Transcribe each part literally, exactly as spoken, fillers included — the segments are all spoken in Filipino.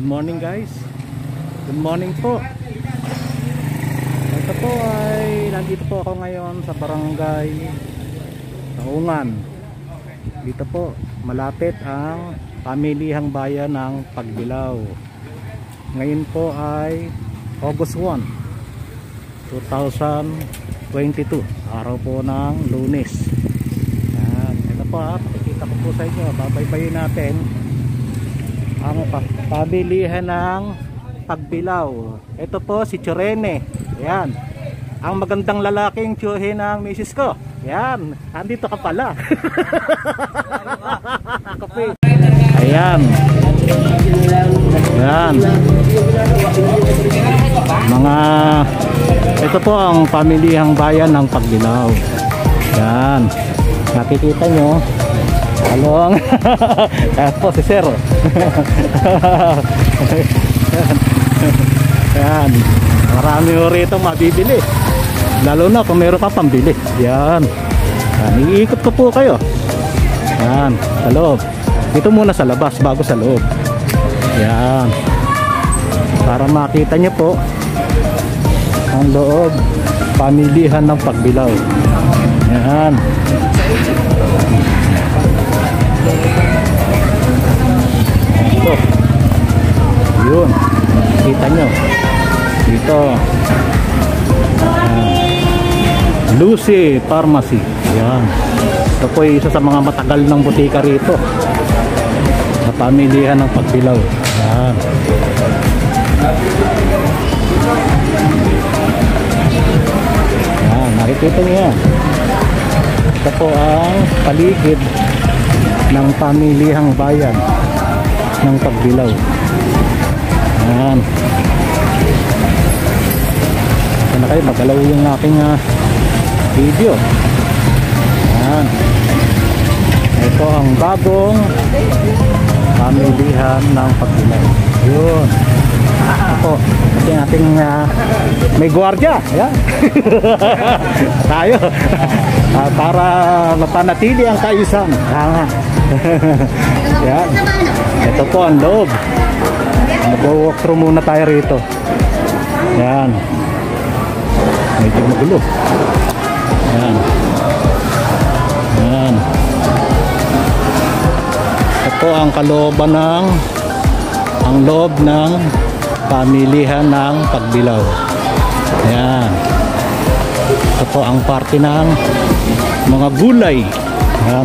morning guys. Good morning po. Ito po ay nandito po ako ngayon sa barangay Taungan. Dito po malapit ang pamilihang bayan ng Pagbilao. Ngayon po ay August first, two thousand twenty-two, araw po ng Lunes. Yan, ito po ha, pakikita ko po sa inyo, babaybayin natin ang pamilihan ng Pagbilao. Ito po si Chorene. Yan, ang magandang lalaking tsuhe ng misis ko. Yan, andito ka pala. Ayan. Yan. Mga ito po ang pamilihang bayan ng Pagbilao. Yan. Nakikita nyo. Halong. Ayan po si Sir. Yan. Marami mo rito mabibili. Lalo na kung meron ka pambili. Yan. Yan. Iikot ko po kayo. Yan. Sa loob. Dito muna sa labas bago sa loob. Yan. Para makita nyo po ang loob pamilihan ng Pagbilao. Yan. Ito. Yun. Kita nyo. Dito. Yan. Lucy Pharmacy. Yan. Ito po ay isa sa mga matagal ng butika rito sa pamilihan ng Pagbilao. Yan. Yan, nakikita niyo. Ito po ang paligid ng pamilihang bayan ng Pagbilao. Yan. Sana kayo magalaw yung aking uh, video. Yan. Ito ang bagong pamilihan ng Pagbilao. Yun. Ako, ito yung ating uh, may gwardiya. Yan. Tayo. uh, para mapanatili ang kaayusan. Yan. Ito po ang loob. Mag-walk through muna tayo rito. Yan. Medyo magulo. Yan. Yan. Ito ang kalooban ng ang loob ng pamilihan ng Pagbilao. Yan. Ito po ang parte ng mga gulay. Yan.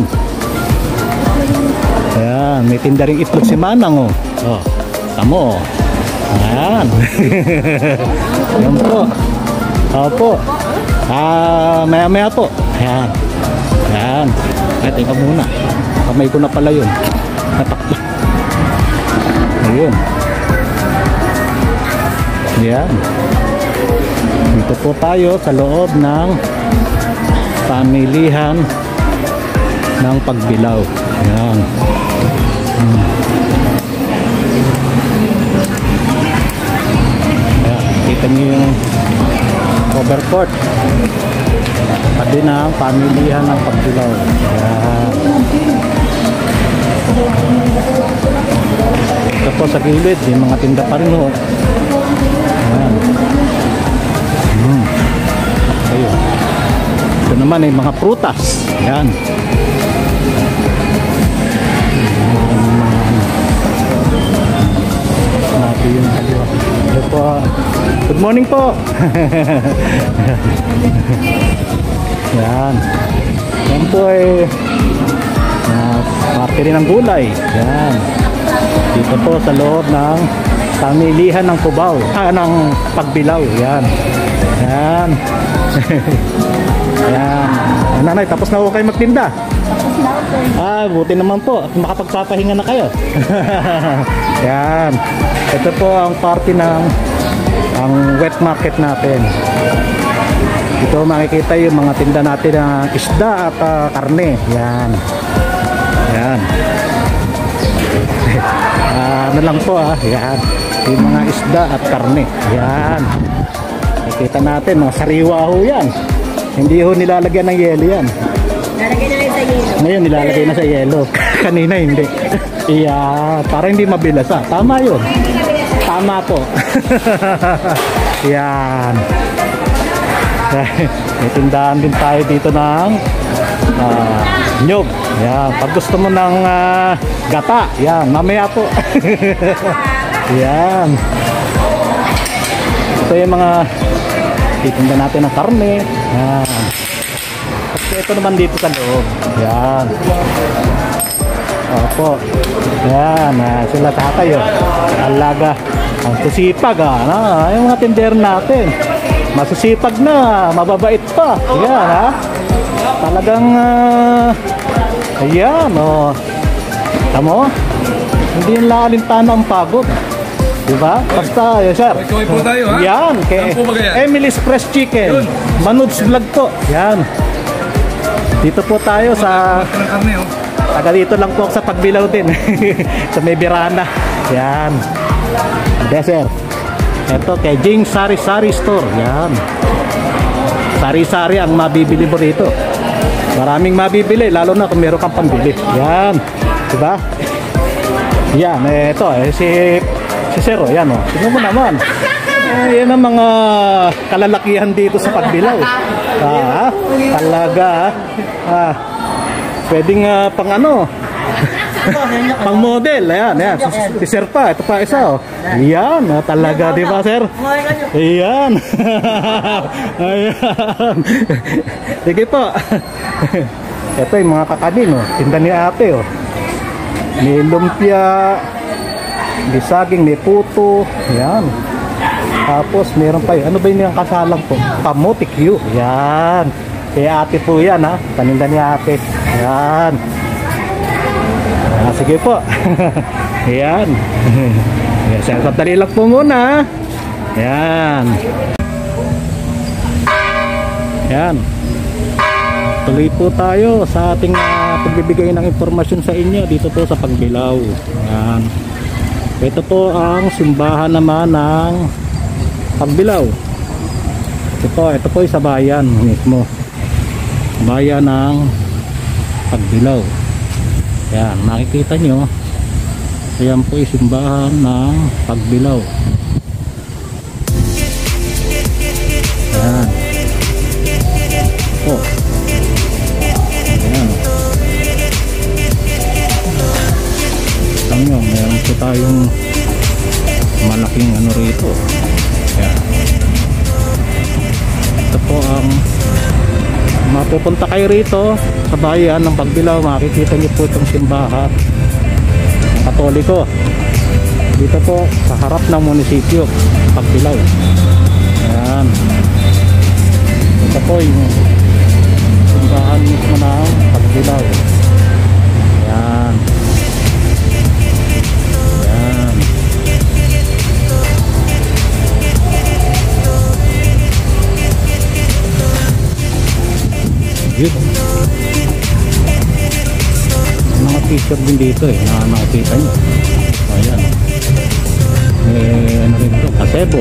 Yan. May tinda ring itlog si Manang. Oh. Oh. Tamo. Yan. Yan po. Opo. Ah, maya maya po. Yan. Yan. Ay, tingnan muna. Kamay ko na pala yun. Natakbo. Ayun. Yan. Dito po tayo sa loob ng pamilihan ng Pagbilao. Yan. Hmm. Yan. Kita niyo yung overcourt. Pati na ang pamilihan ng Pagbilao. Yan. Ito po sa gilid, yung mga tinda pa rin ho. Ayan. Hmm. Ayun. Ito naman ay mga prutas. Ayan. Natin yung kaliwa. Ito po. Good morning po. Ayan. Ayan po ay uh, parte rin ng gulay. Ayan. Dito po sa loob ng pamilihan ng Cubao, ah, ng Pagbilao. Yan. Yan. Yan. Nanay, tapos na po kayo magtinda? Tapos na po. Ah, buti naman po. Makapagpapahinga na kayo. Yan. Ito po ang party ng ang wet market natin. Dito makikita yung mga tinda natin ng isda at uh, karne. Yan. Yan. Uh, ano lang po ah, yan. Yung mga isda at karne. Yan. Nakita natin, mga sariwa ho yan. Hindi ho nilalagyan ng yelo yan. Lalagay na rin sa yelo. Ngayon nilalagay na sa yelo. Kanina hindi. Iya, para hindi mabilas ah. Tama yun. Tama po. Yan. May tindahan din tayo dito ng uh, nyog. Yan. Pag gusto mo ng uh, gata, yan, mamaya po. Yan. Ito yung mga titinda natin ng karne. Yan. At ito naman dito sa loob. Yan. Opo. Yan. Uh, sila tatay. Oh. Alaga. Ang susipag. Ah. Yung mga tindero natin. Masusipag na. Mababait pa. Yan ha. Talagang uh, ayan. Oh. Tamo? Hindi yung lalintana ang pagod. Diba? Basta, yes sir. Kaway po tayo ha? Yan, kay Emily's Fresh Chicken. Manubs Vlog po. Yan. Dito po tayo sa... Taga dito lang po sa Pagbilao din. Sa may Birana. Yan. Yes sir. Ito kay Jing Sari Sari Store. Yan. Sari-sari ang mabibili mo rito. Maraming mabibili. Lalo na kung meron kang pambili. Yan. Diba? Yan. Ito eh. Si... Si Sero, yan o. Tignan mo naman. Eh, yan ang mga kalalakihan dito sa Pagbilao. Ah, talaga. Ah, pwedeng uh, pang ano. Pang model. Ayan, ayan. Si, si Sir pa. Ito pa isa o. Yan. Oh, talaga, di ba, Sir? Ayan. Ayan. Sige po. Ito yung mga kakanin o. Tinda ni ate o. May lumpia. May saging, may puto. Yan. Tapos meron pa yun. Ano ba yun yung kasalang po? Kamote Q. Yan. Kaya ate po yan ha. Paninda ni ate. Yan. Ah, sige po. Yan. Yan. Sandali lang po muna. Yan. Yan. Tuloy po tayo sa ating uh, pagbibigay ng impormasyon sa inyo dito po sa Pagbilao. Yan. Ito po ang simbahan naman ng Pagbilao. Ito, ito po sa bayan mismo. Bayan ng Pagbilao. Yan, makikita nyo. Ayan po yung simbahan ng Pagbilao. Yan. Oh. Ayan. Nyo, meron po tayong malaking ano rito. Yan. Ito po ang mapupunta kayo rito sa bayan ng Pagbilao. Makikita nyo po itong simbahan ng Katoliko dito po sa harap ng munisipyo Pagbilao. Yan. Ito po yung simbahan mismo ng Pagbilao. Yan. Yun. Mga t-shirt din dito eh, na makikita nyo. Ayan. May ano rin ito, kasebo.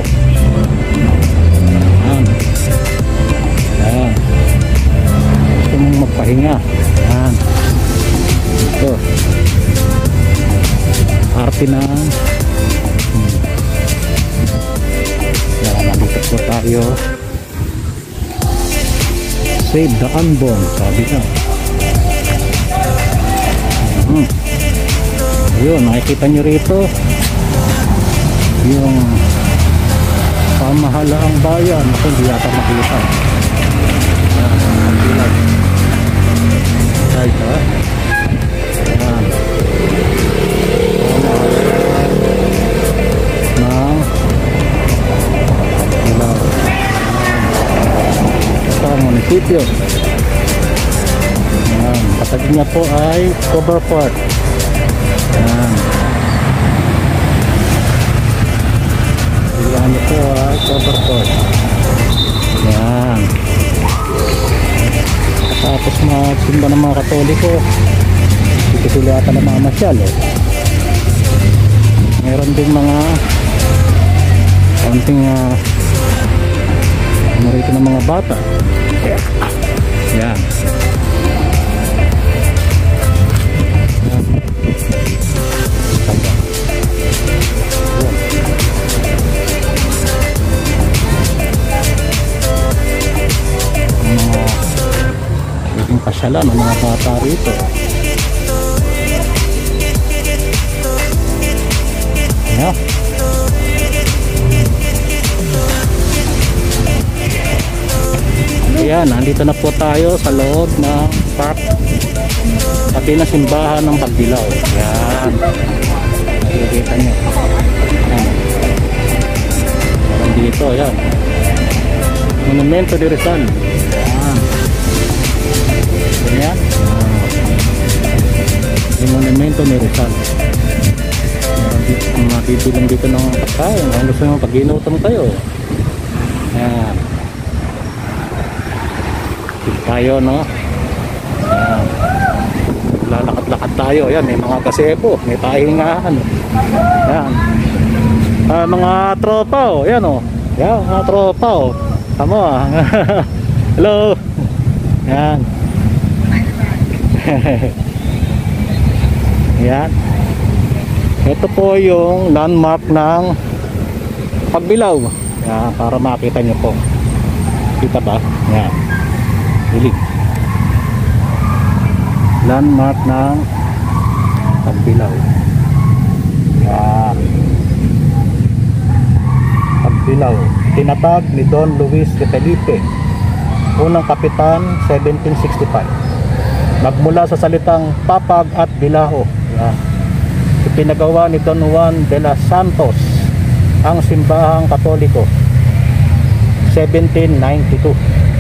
Ayan. Ayan. Gusto mong magpahinga. Ayan. Ito. Arte na. Hmm. Ayan, nandito po tayo. Save the unborn, sabi ka. Hmm. Ayun, nakikita nyo rito yung pamahalaang bayan. Ito, hindi yata makita. Ayan, right, ha? Ayan. Pamahalaang ilaw. Ito ang munisipyo. Ayan, katabi niya po ay Cover Park. Ayan. Ayan niyo po ay Cover Park. Ayan. Tapos magsimba ng mga Katoliko. Dito sila ata ng mga masyal eh. Meron din mga konting uh, ano rito ng mga bata. Yan. Yan. Yan. pasyalan ng mga bata rito. Ayan. Ayan, nandito na po tayo sa loob ng park. Pati na simbahan ng Pagbilao. Ayan. Nakikita nyo. Ayan. Meron dito, ayan. Monumento de Rizal. Ayan. Ayan. Yung monumento ni Rizal. Meron dito, mga bibilang dito ng pagkain. Kung gusto nyo pag-inutom kayo. Ayan. Dito tayo, no? Ayan. Lalakad-lakad tayo. Ayan, may mga kasebo. May pahingahan. Ayan. Ah, mga tropa, oh. Ayan, oh. Ayan, mga tropa, oh. Tama, ah. Hello. Ayan. Ayan. Ito po yung landmark ng Pagbilao. Ayan, para makita nyo po. Kita ba? Ayan. Hilig. Landmark ng Pagbilao. Ayan. Pagbilao. Tinatag ni Don Luis de Felipe, unang kapitan, seventeen sixty-five. Nagmula sa salitang papag at bilao. Ayan. Ipinagawa ni Don Juan de los Santos ang simbahang Katoliko, seventeen ninety-two.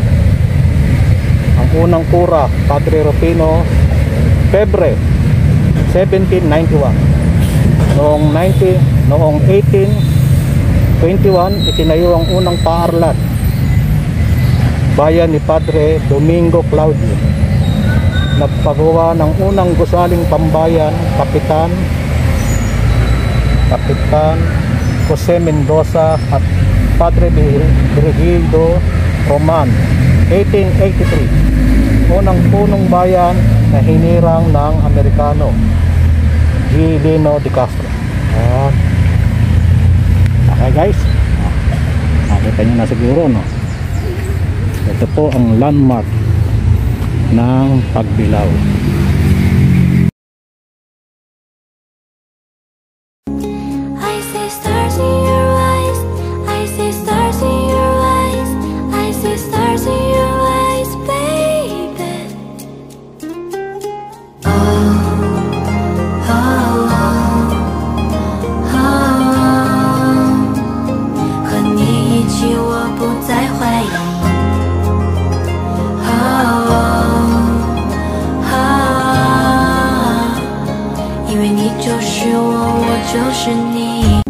Ang unang kura, Padre Rufino Pebre, seventeen ninety-one. Noong ninety, noong eighteen twenty-one, itinayo ang unang paaralan, bayan ni Padre Domingo Claudio. Nagpagawa ng unang gusaling pambayan, Kapitan Kapitan Jose Mendoza at Padre Virgilio Roman, eighteen eighty-three. Unang punong bayan na hinirang ng Amerikano, Gilino de Castro. Ayan. Okay guys, nakita nyo na siguro, no? Ito po ang landmark ng Pagbilao. I see stars in your eyes, I see stars in your eyes, I see stars in your eyes, baby. Oh, oh, oh, oh. 和你一起我不再怀疑。Oh, oh, oh. 因为你就是我，我就是你。